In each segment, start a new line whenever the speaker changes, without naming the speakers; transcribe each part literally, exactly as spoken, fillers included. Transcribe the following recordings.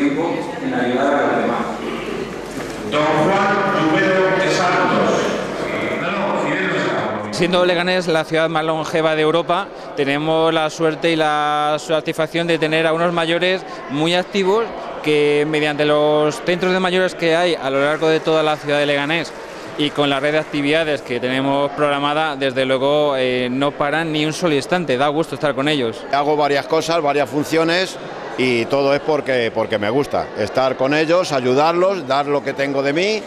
tiempo en ayudar a los demás.
Don Juan Rubero de Santos.
Siendo Leganés la ciudad más longeva de Europa, tenemos la suerte y la satisfacción de tener a unos mayores muy activos que mediante los centros de mayores que hay a lo largo de toda la ciudad de Leganés y con la red de actividades que tenemos programada, desde luego eh, no paran ni un solo instante, da gusto estar con ellos.
Hago varias cosas, varias funciones y todo es porque, porque me gusta estar con ellos, ayudarlos, dar lo que tengo de mí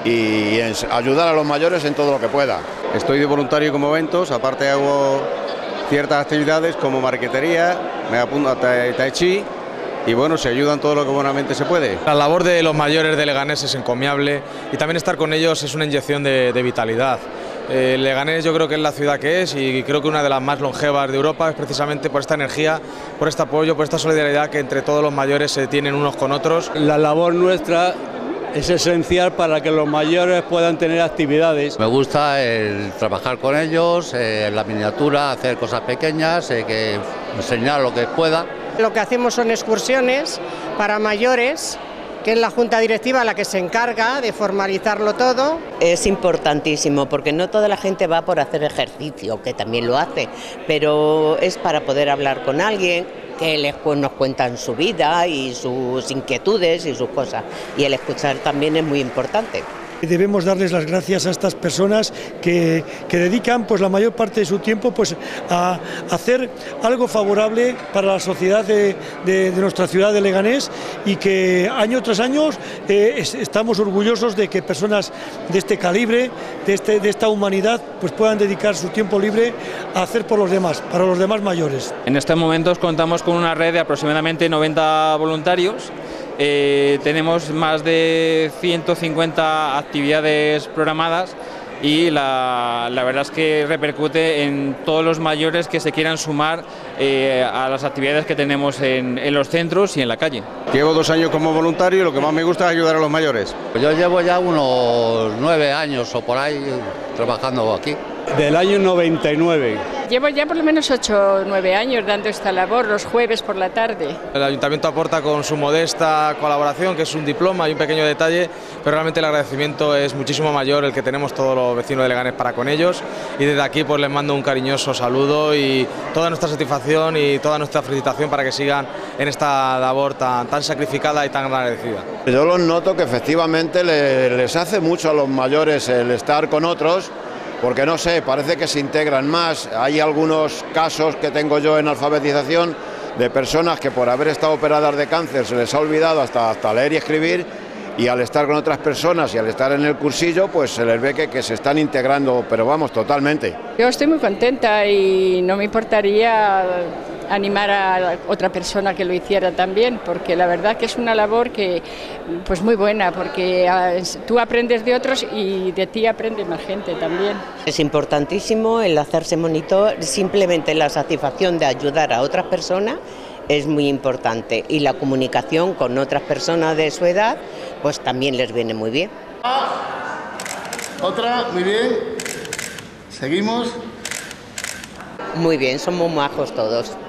y ayudar a los mayores en todo lo que pueda.
Estoy de voluntario como eventos, aparte hago ciertas actividades como marquetería, me apunto a Tai Chi y bueno, se ayudan todo lo que buenamente se puede.
La labor de los mayores de Leganés es encomiable y también estar con ellos es una inyección de, de vitalidad. Eh, Leganés yo creo que es la ciudad que es y creo que una de las más longevas de Europa es precisamente por esta energía, por este apoyo, por esta solidaridad que entre todos los mayores se tienen unos con otros.
La labor nuestra es esencial para que los mayores puedan tener actividades.
Me gusta el trabajar con ellos, eh, la miniatura, hacer cosas pequeñas, eh, que enseñar lo que pueda.
Lo que hacemos son excursiones para mayores, que es la Junta Directiva la que se encarga de formalizarlo todo.
Es importantísimo porque no toda la gente va por hacer ejercicio, que también lo hace, pero es para poder hablar con alguien, que les, pues, nos cuentan su vida y sus inquietudes y sus cosas, y el escuchar también es muy importante.
Debemos darles las gracias a estas personas que, que dedican pues, la mayor parte de su tiempo pues, a hacer algo favorable para la sociedad de, de, de nuestra ciudad de Leganés y que año tras año eh, es, estamos orgullosos de que personas de este calibre, de, este, de esta humanidad, pues puedan dedicar su tiempo libre a hacer por los demás, para los demás mayores.
En estos momentos contamos con una red de aproximadamente noventa voluntarios. Eh, tenemos más de ciento cincuenta actividades programadas y la, la verdad es que repercute en todos los mayores que se quieran sumar eh, a las actividades que tenemos en, en los centros y en la calle.
Llevo dos años como voluntario y lo que más me gusta es ayudar a los mayores.
Yo llevo ya unos nueve años o por ahí trabajando aquí.
Del año noventa y nueve.
Llevo ya por lo menos ocho o nueve años dando esta labor, los jueves por la tarde.
El Ayuntamiento aporta con su modesta colaboración, que es un diploma y un pequeño detalle, pero realmente el agradecimiento es muchísimo mayor el que tenemos todos los vecinos de Leganés para con ellos, y desde aquí pues les mando un cariñoso saludo y toda nuestra satisfacción y toda nuestra felicitación para que sigan en esta labor tan, tan sacrificada y tan agradecida.
Yo los noto que efectivamente les hace mucho a los mayores el estar con otros, porque no sé, parece que se integran más. Hay algunos casos que tengo yo en alfabetización de personas que por haber estado operadas de cáncer se les ha olvidado hasta, hasta leer y escribir, y al estar con otras personas y al estar en el cursillo pues se les ve que, que se están integrando, pero vamos, totalmente.
Yo estoy muy contenta y no me importaría animar a otra persona que lo hiciera también, porque la verdad que es una labor que pues muy buena, porque tú aprendes de otros y de ti aprende más gente también.
Es importantísimo el hacerse monitor, simplemente la satisfacción de ayudar a otras personas es muy importante, y la comunicación con otras personas de su edad pues también les viene muy bien.
Otra, muy bien. Seguimos.
Muy bien, somos majos todos.